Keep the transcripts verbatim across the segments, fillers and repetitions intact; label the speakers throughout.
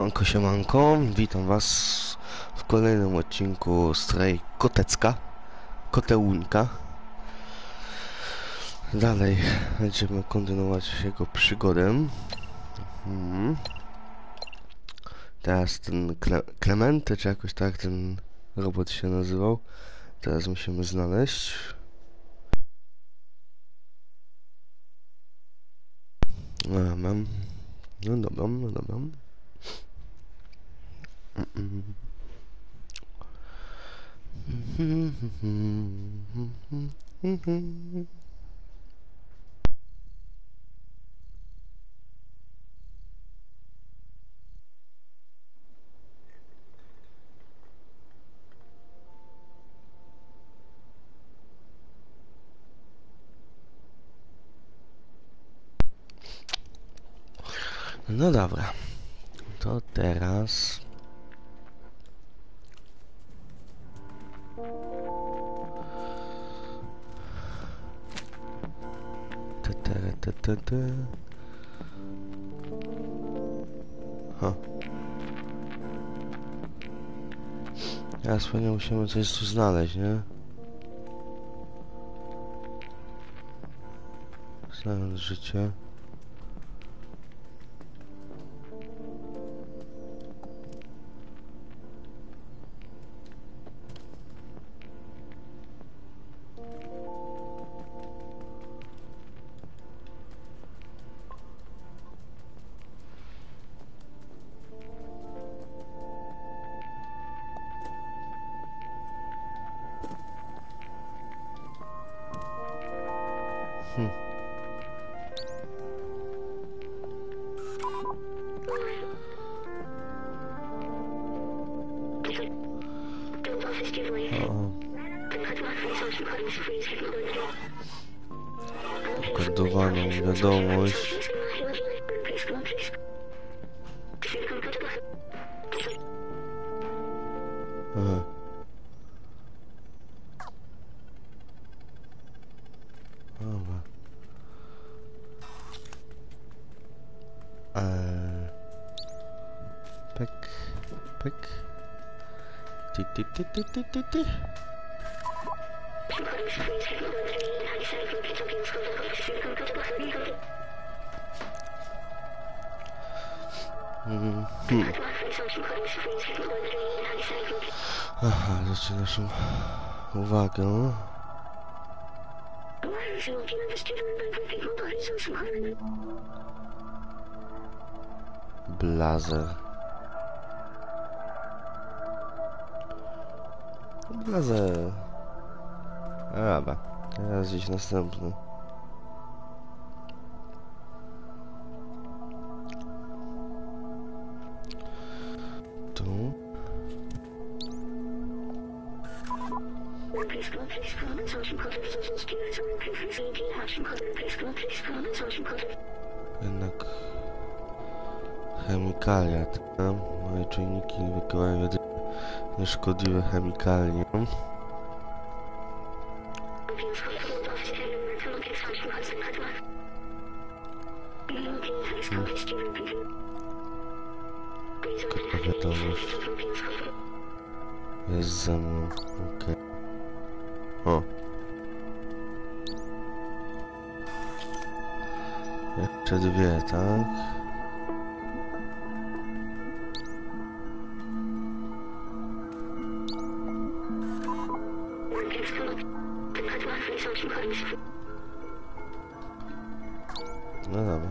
Speaker 1: Siemanko, siemanko, witam was w kolejnym odcinku Stray Kotecka, Kotełunka. Dalej będziemy kontynuować jego przygodę. Hmm. Teraz ten Kle Klementy, czy jakoś tak ten robot się nazywał. Teraz musimy znaleźć. No, mam. No dobra, no dobra. Mm-mm. No dobra, to teraz te, te, te, te, te. Ha. Teraz pewnie musimy coś tu znaleźć, nie? Znając życie. Hmm. Kodowaną wiadomość. Aha. Dobra. Eee. Pyk, pyk. Ty, ty, ty, ty, ty, ty, ty. Hmm. Hmm. Aha, zaczyna naszą uwagę. Blazer. Blazer. Dobra, teraz gdzieś następny. Tu. Jednak chemikalia, tam moje czujniki wykrywają jedynie nieszkodliwe chemikalie. Taka wiadomość jest ze mną, okej. Okay. O. Jeszcze dwie, tak? No dobra.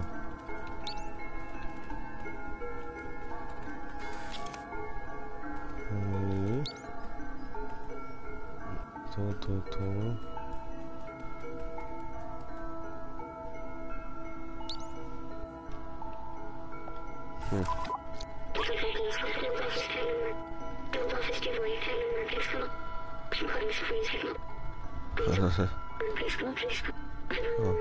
Speaker 1: Hmm. To, to, to. Hmm. O.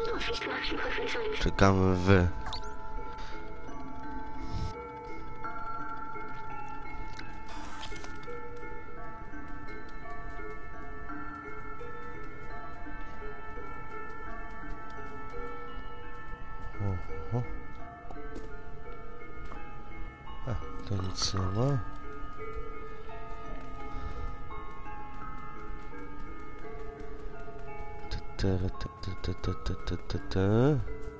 Speaker 1: Czekamy w. Oho. A. To nic nie ma. Te, te, te, te, te, te, te, te.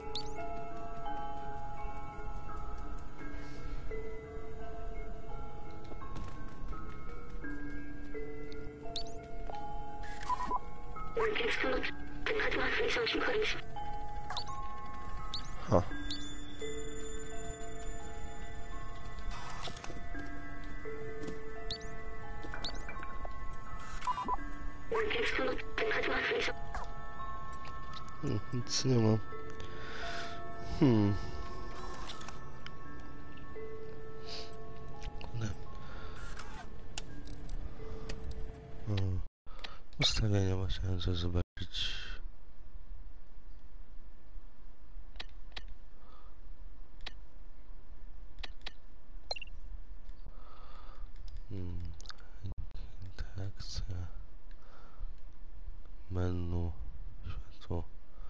Speaker 1: Ha. Hmm, nic nie ma. Hmm. Hmm. Ustawienia ma chciałem coś zobaczyć. Hmm. Interakcja. Menu. Światło.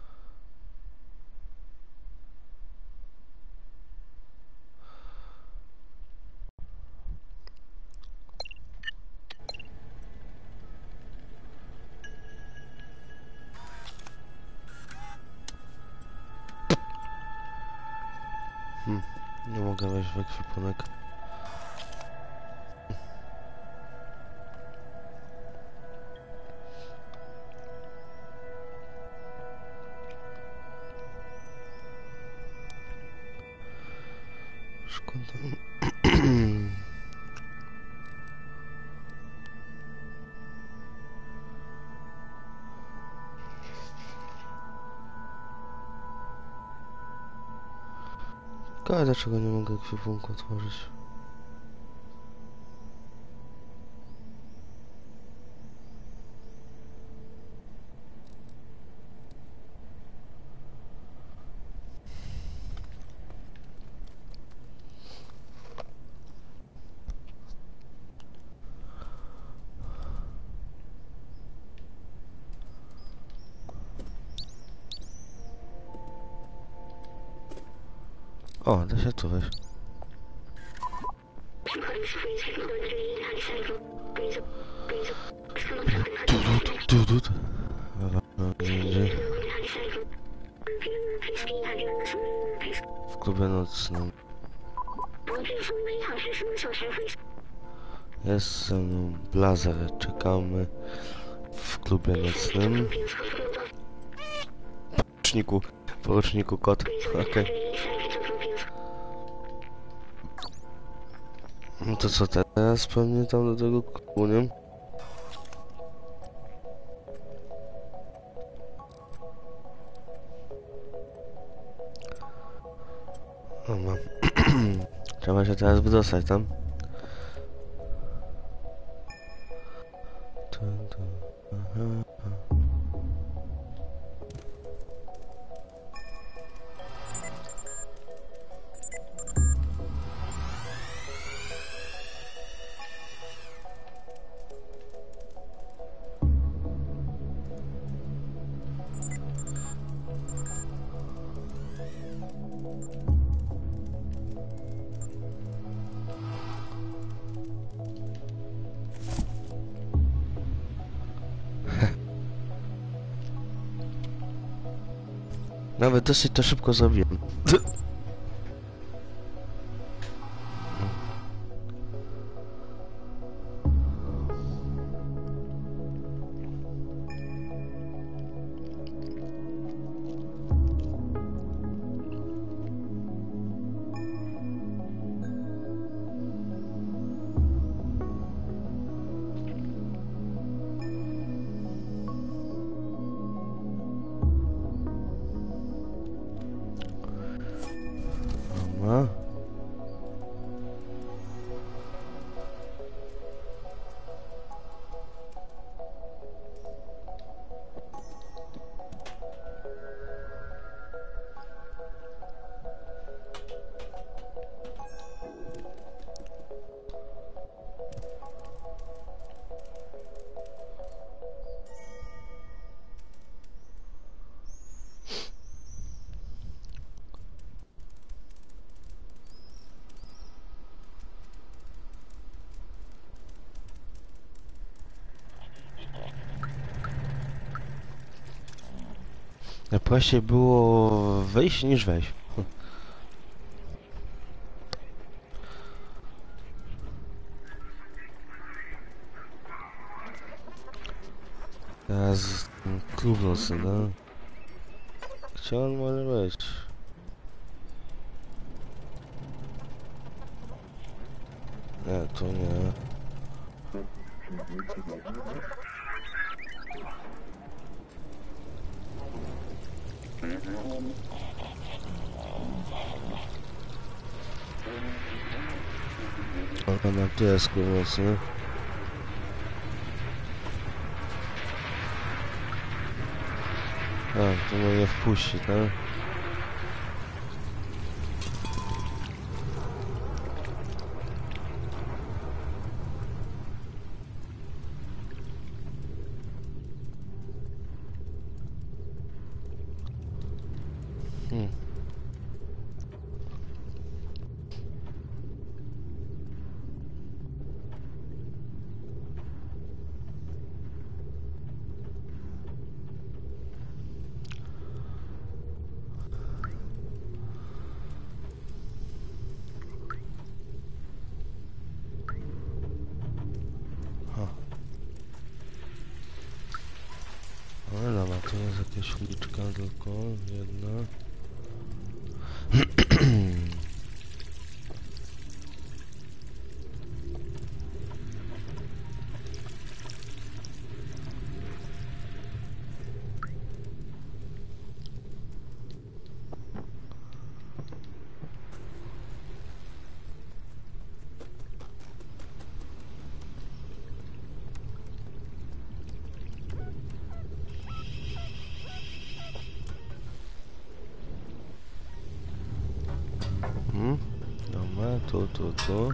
Speaker 1: Hmm. Nie mogę wejść w ekwipunek. Szkoda. Ale dlaczego nie mogę ekwipunku otworzyć? O, da się tu wejść. Tu, tu, tu, tu. W klubie nocnym. Jest ze mną Blazer. Czekamy w klubie nocnym. W poruczniku, w poruczniku kot. Okej. Okay. No to co teraz? Pewnie tam do tego klubu, nie? O, mam. Trzeba się teraz wydostać tam. Aha. Nawet dosyć to szybko zrobiłem. Na prościej było wyjść niż wejść. Hm. Teraz klub nocny, no. Gdzie on może być? Nie, to nie. O, na piesku mocno. A, to mnie nie wpuści, tak? Hmm. No dobra, to jest jakaś uliczka tylko, jedna. Hmm? Dobra, tu, tu, tu.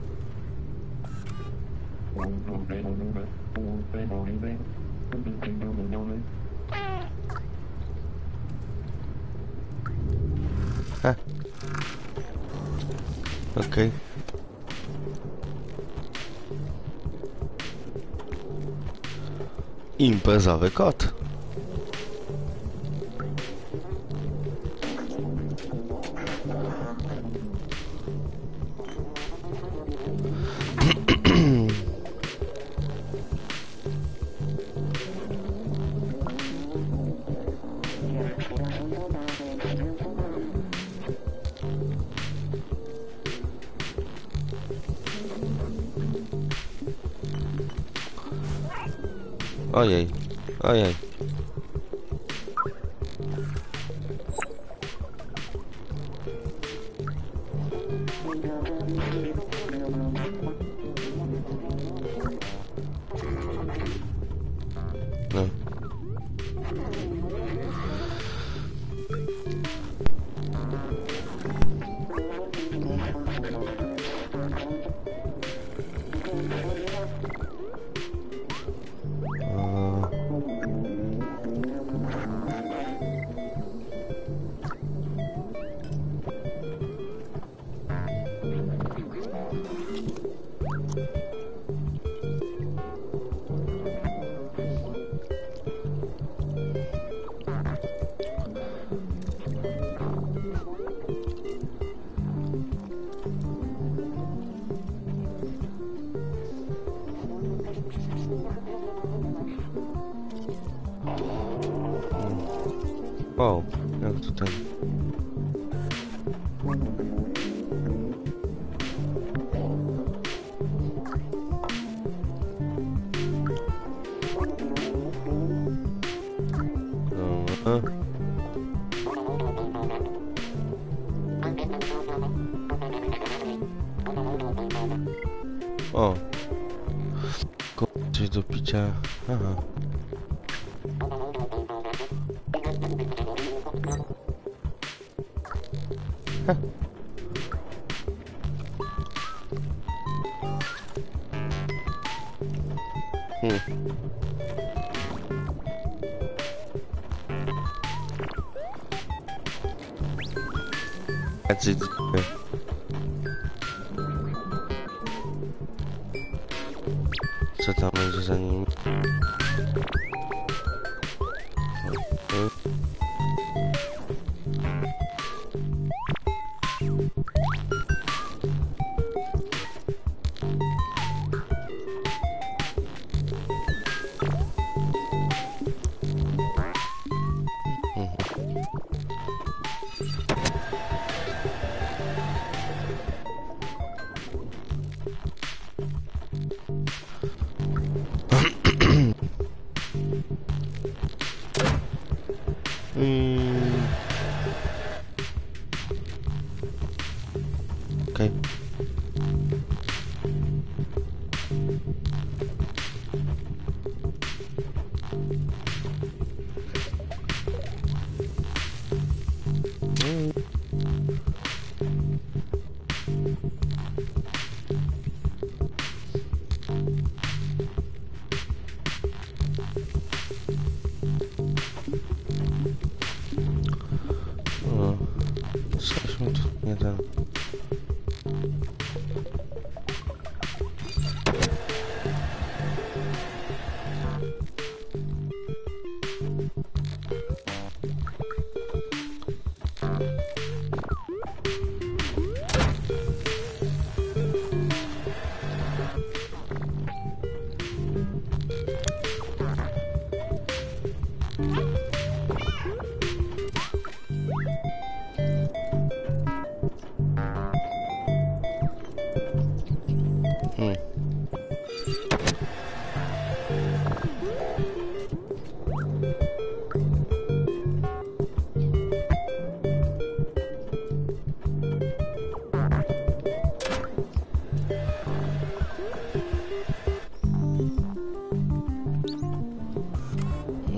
Speaker 1: Ha. Okej. Okay. Imprezowy kot. Ojej, ojej. No. Wow, jak tutaj. Dobra. O. Coś do picia. Aha. Ha. Hmm. Jacy dziwne. Co tam będzie za nim? Hmm.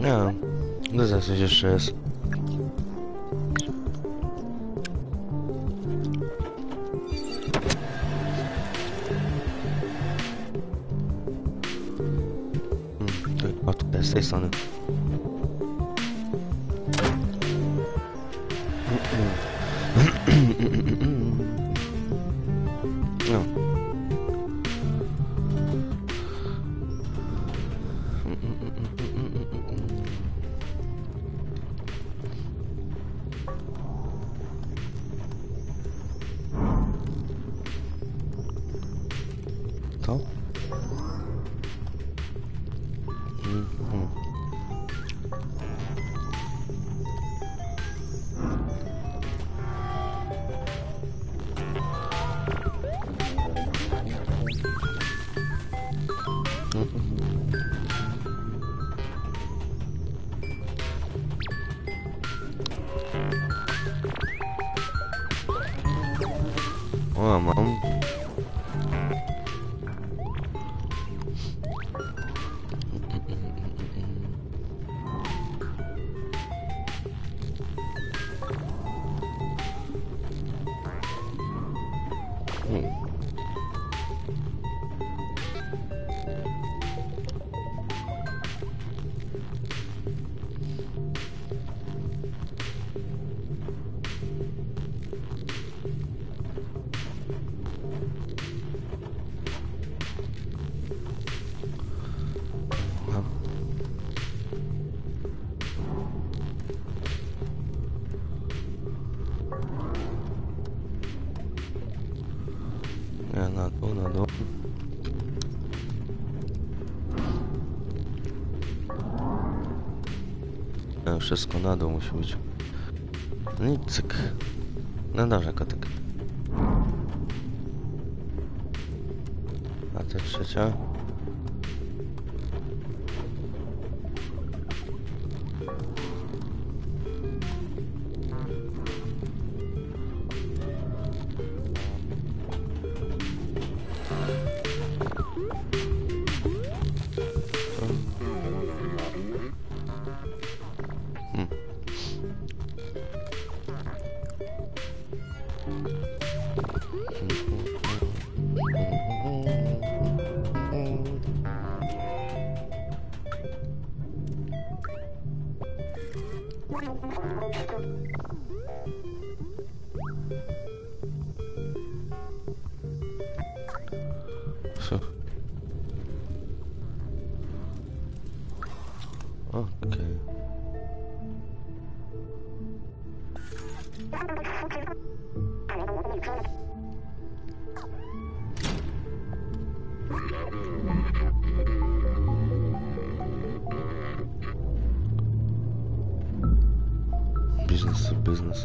Speaker 1: Nie, no za coś jeszcze jest. Hmm, to, o, tutaj z tej strony. No. To? Mhm. O, mam. Hmm. Nie, na dół, na dół. Nie, wszystko na dół musi być. No i cyk. No dobrze, kotek. A ta trzecia? Hmm. Co? Okej. Biznes to biznes.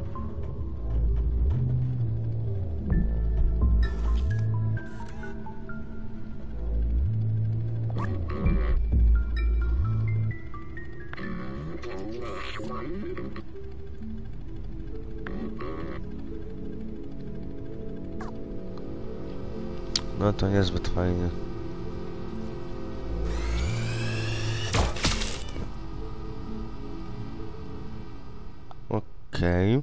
Speaker 1: No to niezbyt fajnie. Okej.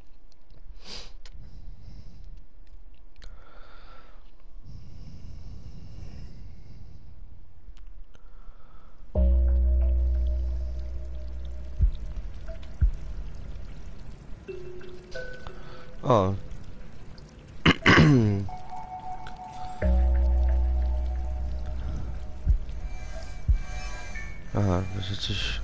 Speaker 1: O. Aha, że coś...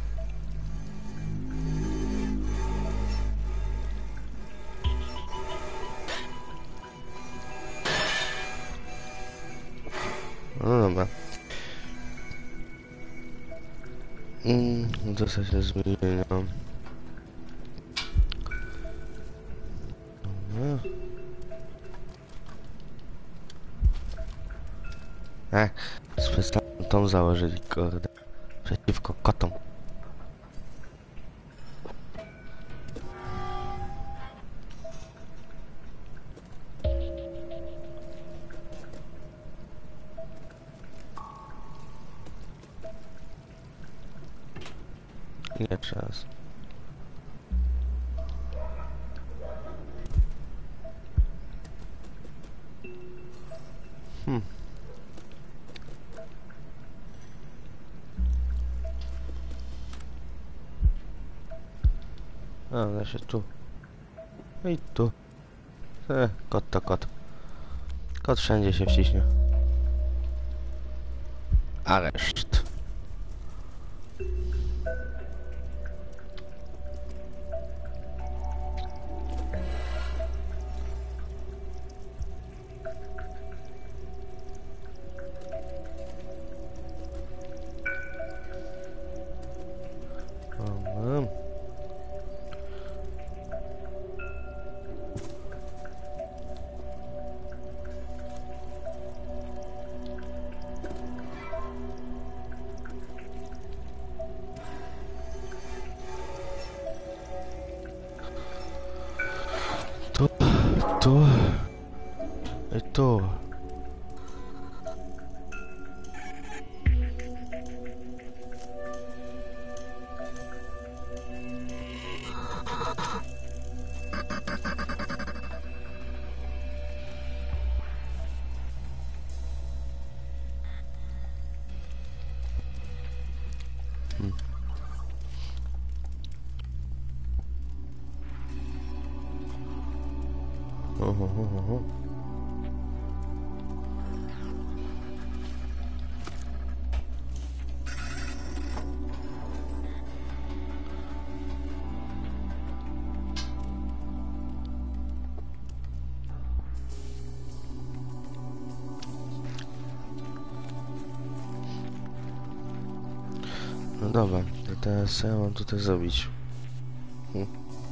Speaker 1: No dobra. Mm, zasad zmienienia. No. E, specjalnie tą założyli, kurde. Przeciwko kotom. Nie czas. Hmm. A, da się tu. I tu. E, kot to kot. Kot wszędzie się wciśnie. Areszt. Problem. Tu, tu i tu. Hmm. Oho, oho, oho. No dobra, to teraz co ja mam tutaj zrobić? Hmm.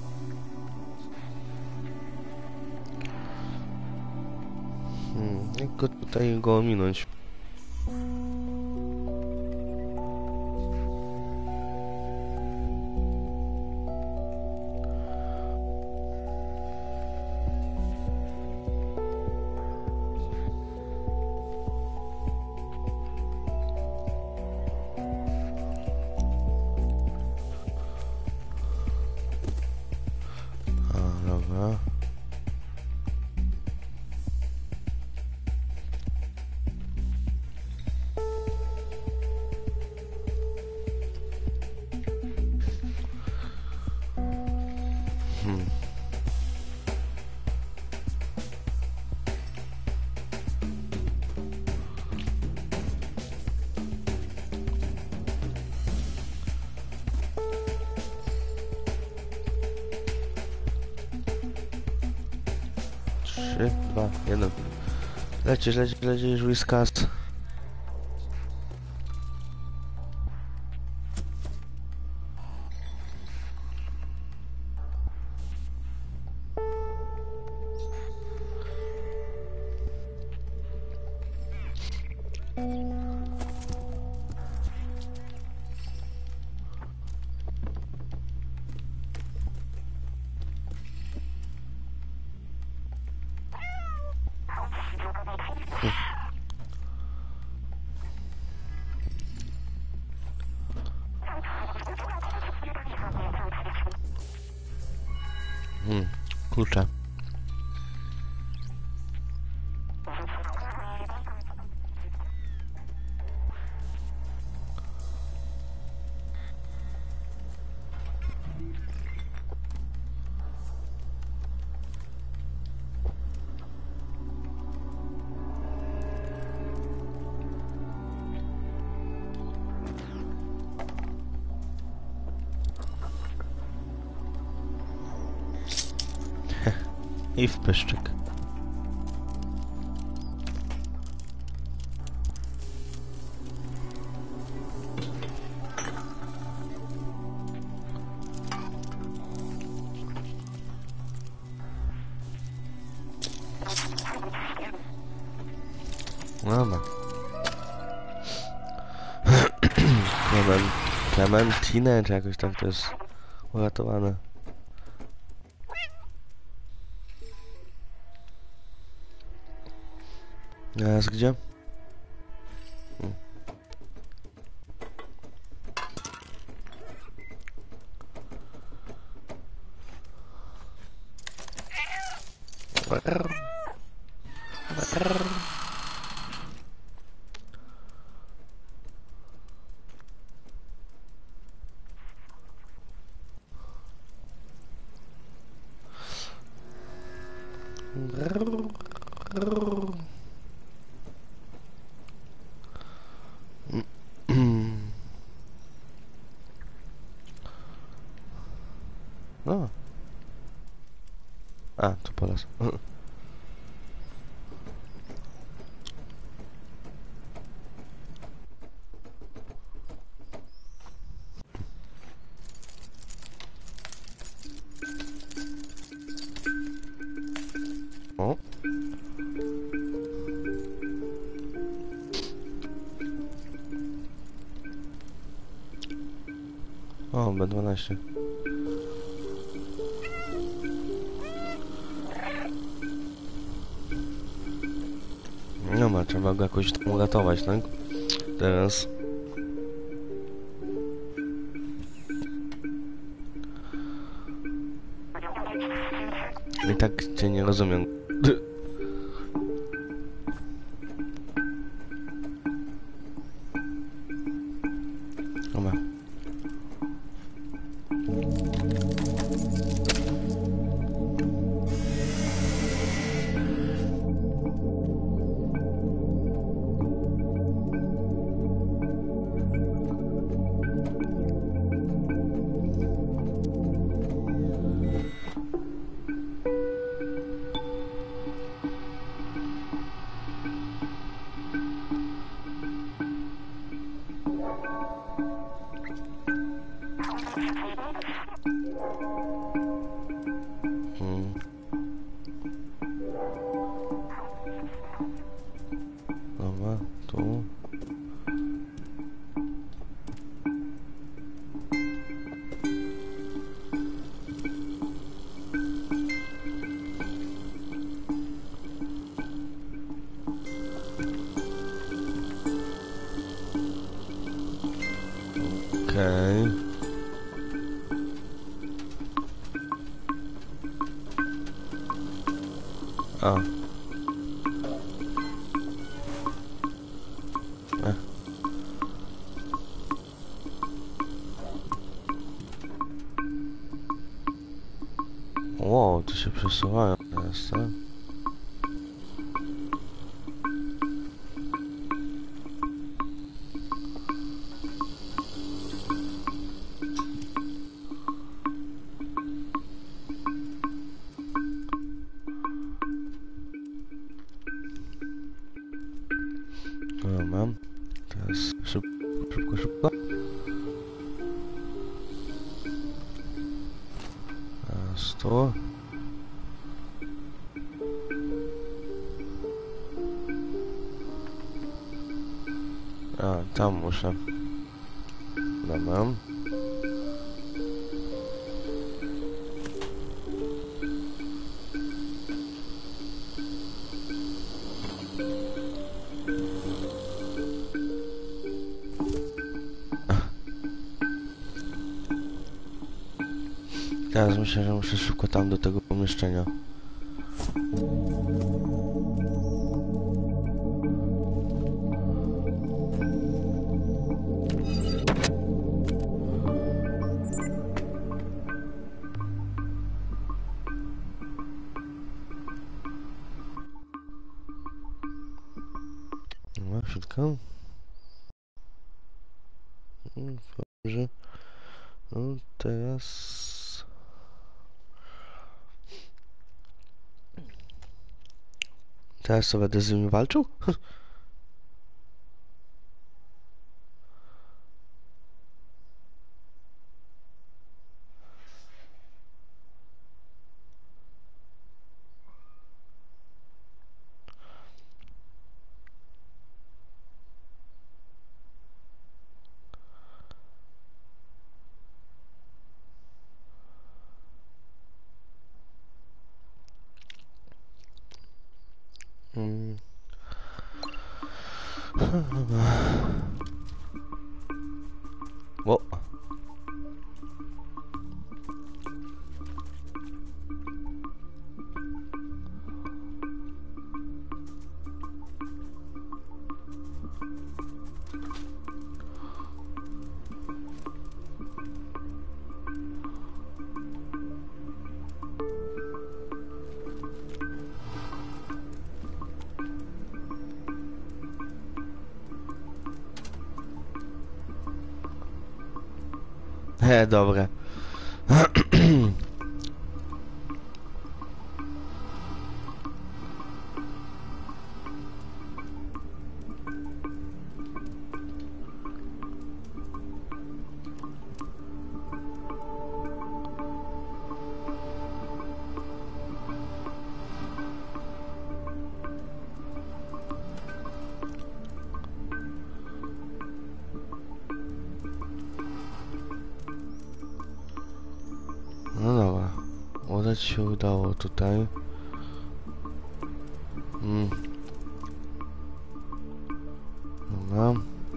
Speaker 1: Hmm, jak go tutaj go ominąć? A, dobra. Hmm. Trzy, dwa, jeden. Lecisz, lecisz, lecisz, Whiskas. Hmm, klucze. I w pyszczyk. Dobra. Clement, Clementine, czy jakoś tak to jest uratowane. Teraz gdzie? Hmm. No. A, tu po las. O. O, B dwanaście. No ma, trzeba go jakoś tam uratować, tak? Teraz. I tak cię nie rozumiem. Dobra. Hmm. Dobra, tu. Okej. Okay. A. E. Wow, to się przesuwają teraz, tak? No, mam. Teraz szybko, szybko, szybko. Teraz tu. A, tam muszę. Dobra. Teraz myślę, że muszę szybko tam do tego pomieszczenia. No, chwilkę. Dobrze. No, teraz... Teraz to będę z nimi walczył? Hmm. O. He, dobra. No dobra, udać się udało tutaj. Mm. Dobra.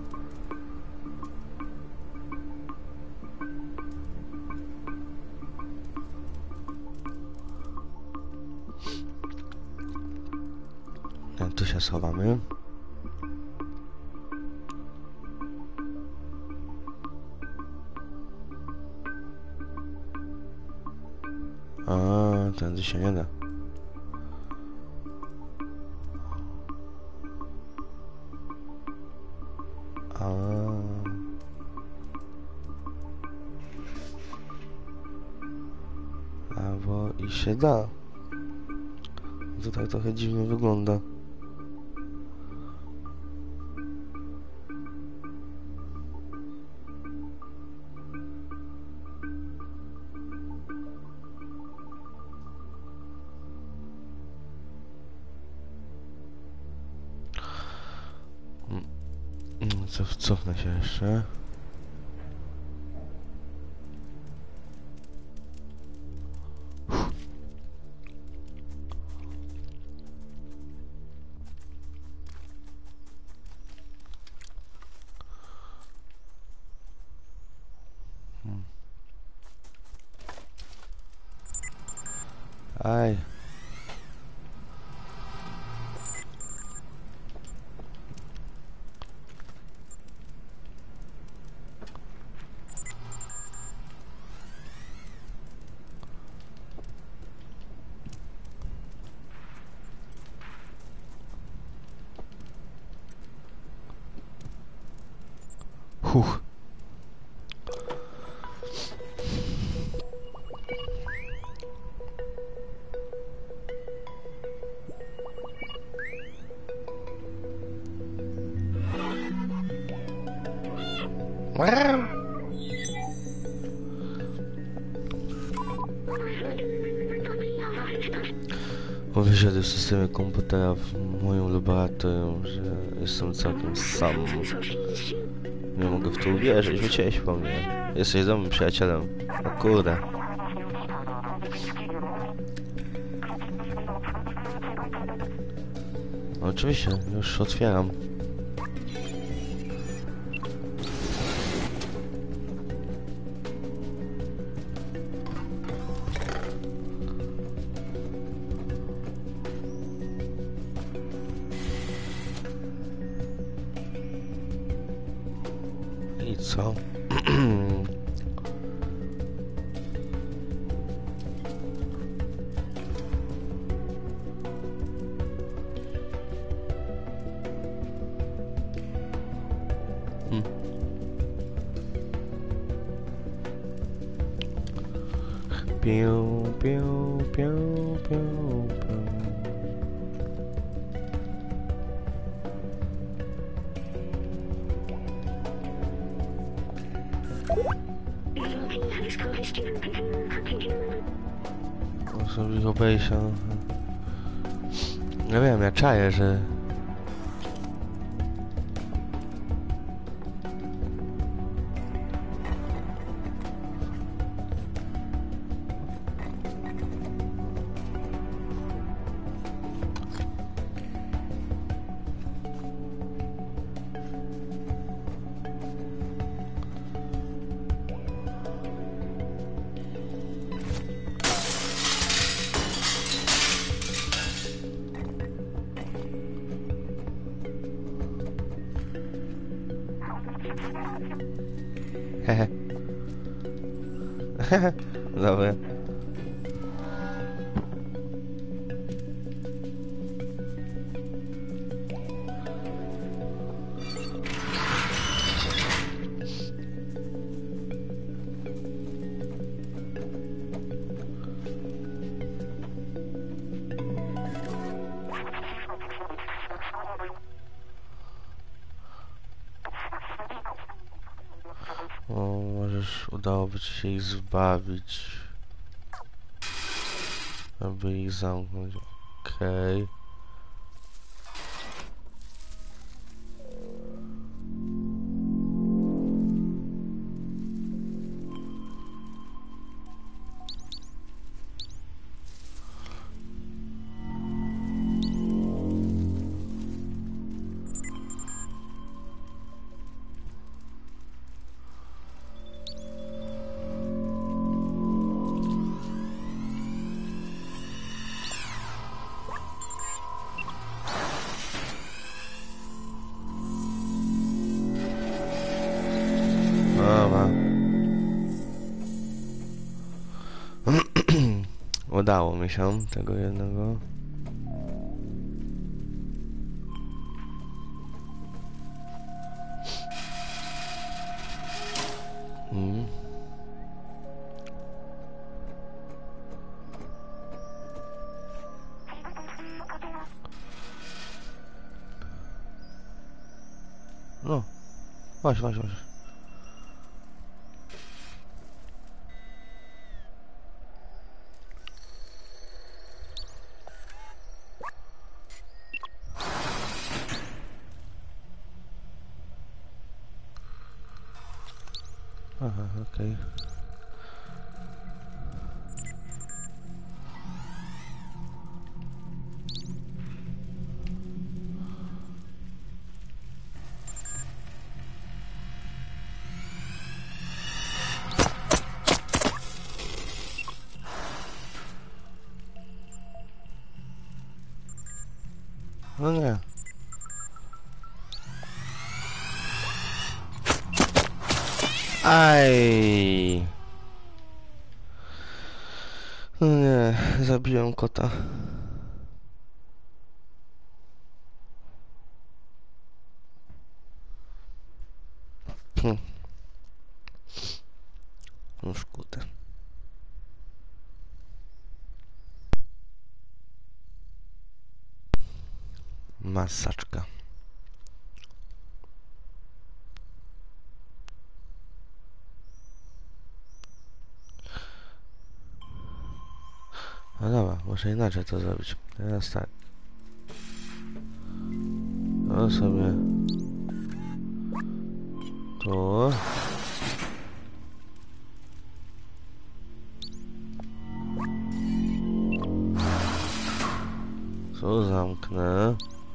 Speaker 1: Tu się schowamy. A, tędy się nie da. A. Albo i się da. To tak trochę dziwnie wygląda. Cof, cofnę się jeszcze. Hmm. Aj. Huch. Wyszedł w systemie komputera w moim laboratorium, że jestem całkiem sam. Nie mogę w to uwierzyć, wróciłeś po mnie. Jesteś dobrym przyjacielem. O kurde. Oczywiście, już otwieram. I co? hmm. Piu, piu, piu, piu, piu. Sobie obejrzę. Ja wiem, ja czaję, że... Hehe. Hehe. Dobra. O, możesz, udałoby ci się ich zbawić. Aby ich zamknąć. Okej. Okay. Dobra. Udało mi się tego jednego. Mm. No, właśnie, właśnie, właśnie. Aha, okej. Okay. No nie. Aj. No nie, zabiłem kota. Hm. No szkoda. Masaczka. No dobra, muszę inaczej to zrobić. Teraz tak. To sobie... Tu... Tu zamknę.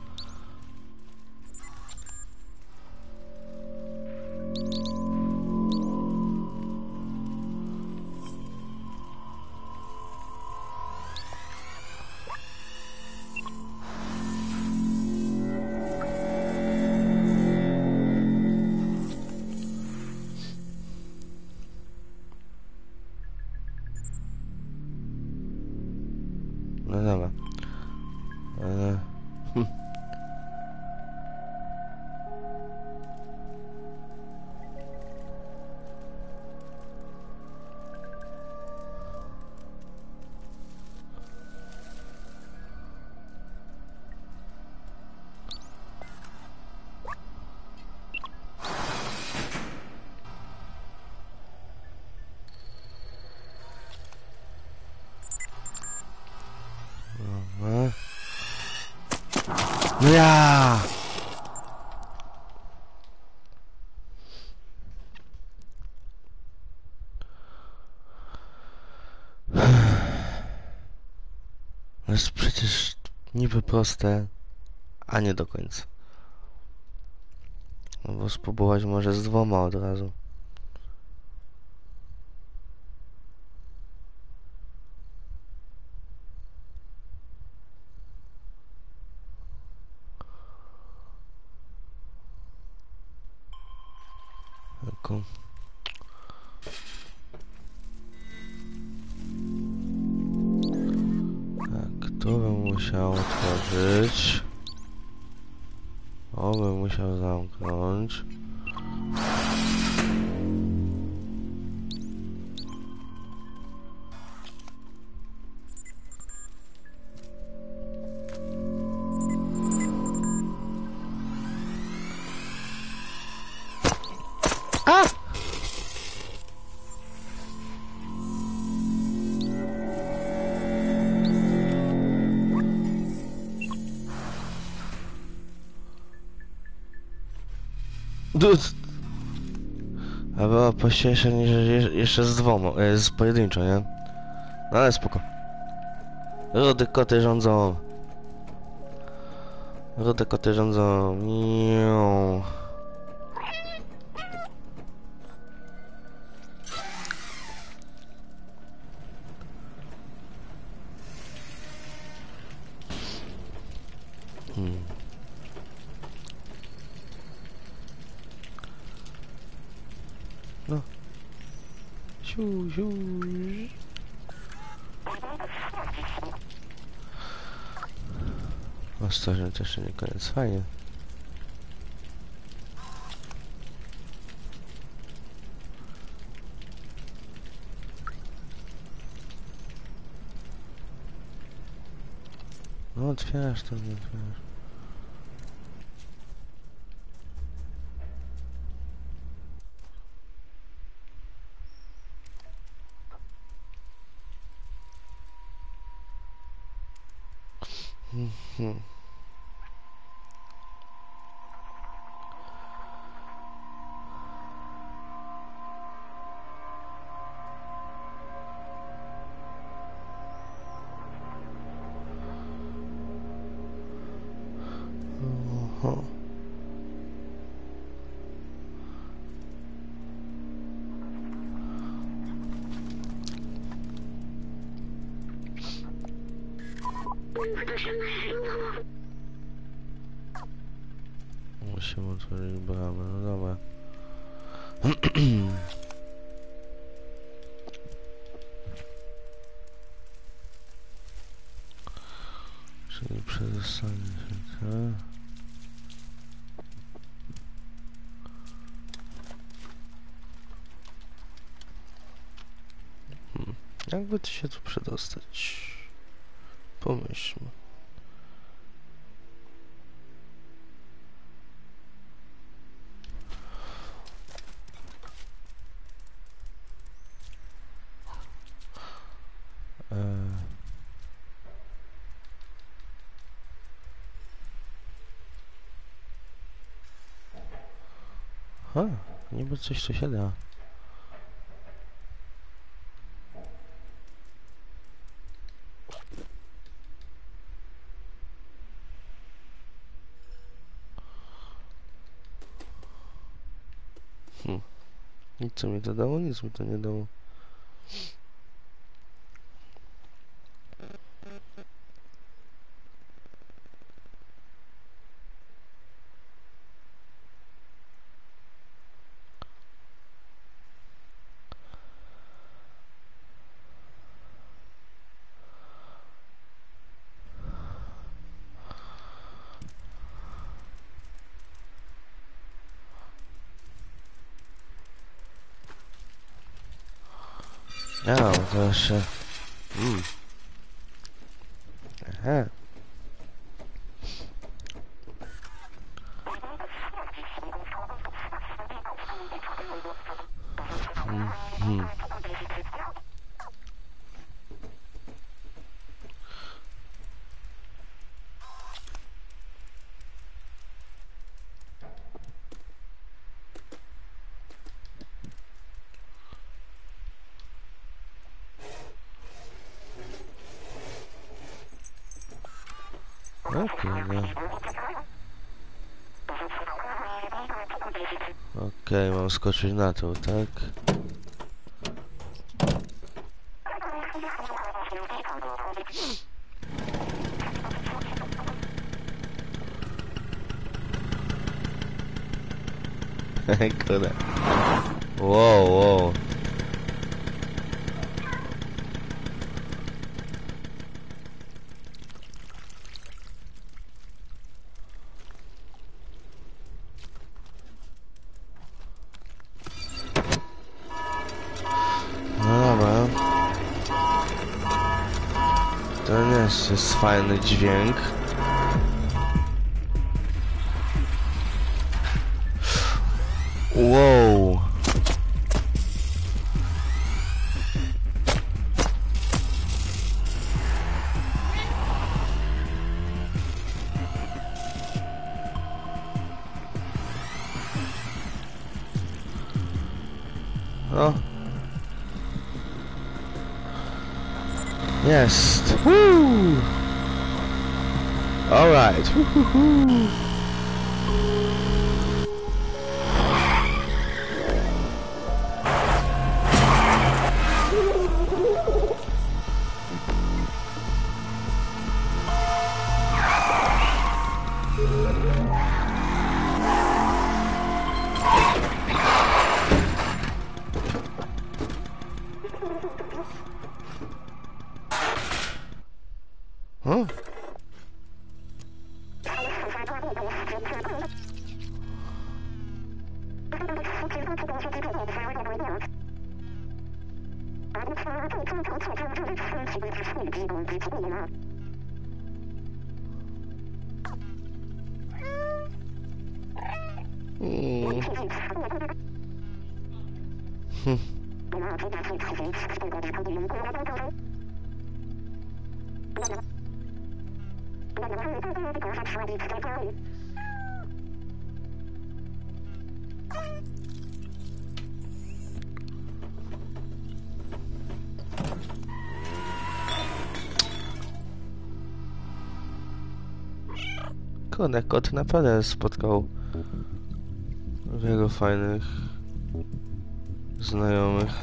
Speaker 1: No dobra. E, hm. Dobra. No ja! To jest przecież niby proste, a nie do końca. No bo spróbować może z dwoma od razu. spoko. Tak, tu bym musiał otworzyć. O, bym musiał zamknąć. A! Dud! A była pościejsza niż je- jeszcze z dwoma, e, z pojedynczo, nie? No ale spoko. Rude koty rządzą. Rude koty rządzą. Miau. Hmm. No. Siu, siu. Ostrożnie, to jeszcze nie koniec. Fajnie. No otwierasz to, nie otwierasz. Mhm. Oho. Musimy otworzyć bramę, no dobra. Czyli przedostanie się, tak? Hmm. Jakby ty się tu przedostać? Pomyślmy. Eee. Ha, niby coś tu się da. Hmm. Nic co mi to dało? Nic mi to nie dało. Ja, to jeszcze... Mm. Aha. Mhm. Okej, no. Okej, mam skoczyć na to, tak? Kurde. Wow, wow. No dobra. To nie jest, jest fajny dźwięk. Wow. No. Jest. Woo! All right. Woo-hoo-hoo. Huh? Mm. Hm. Kurde, kot naprawdę spotkał wielu fajnych znajomych.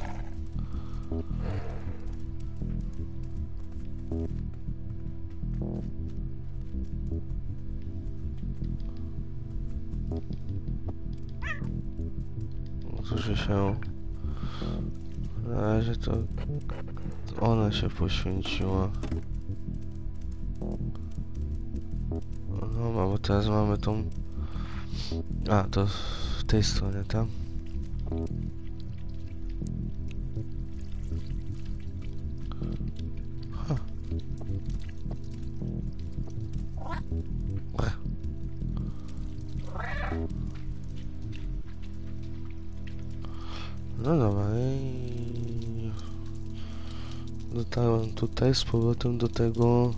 Speaker 1: Którzy się... Na razie to ona się poświęciła. No, bo teraz mamy tą... A, to w tej stronie, tam. Huh. No dobra, i... dotarłem tutaj z powrotem do tego...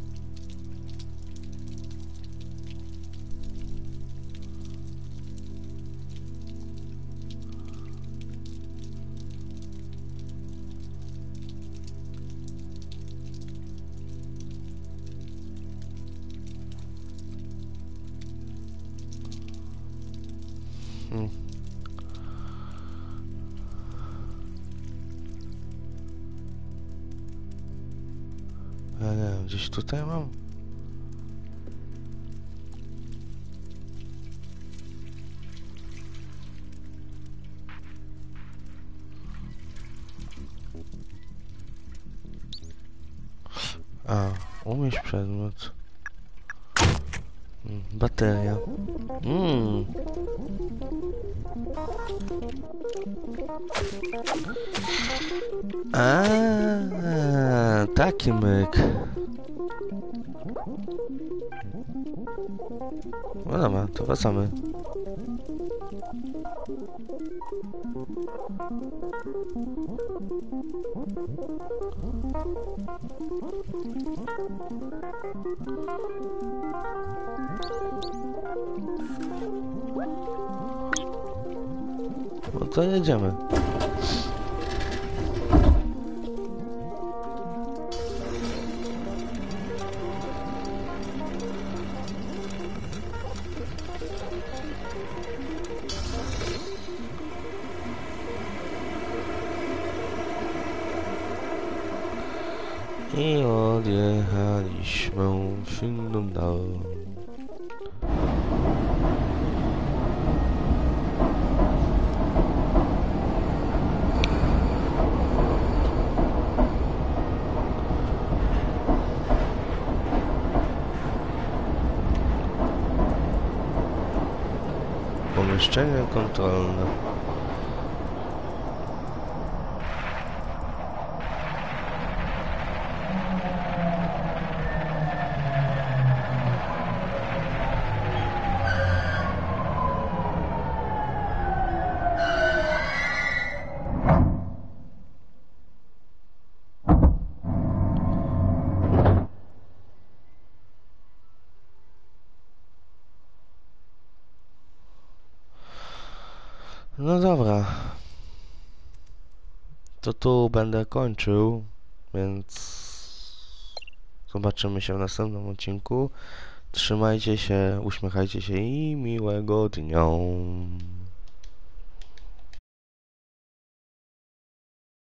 Speaker 1: Hmm. Ja nie wiem, gdzieś tutaj mam? A, umieść przedmiot. Mm, bateria. Mm. A, taki myk. No dobra, to wracamy. No to jedziemy. I odjechaliśmy w inną drogę. Pomieszczenie kontrolne. No dobra. To tu będę kończył, więc zobaczymy się w następnym odcinku. Trzymajcie się, uśmiechajcie się i miłego dnia.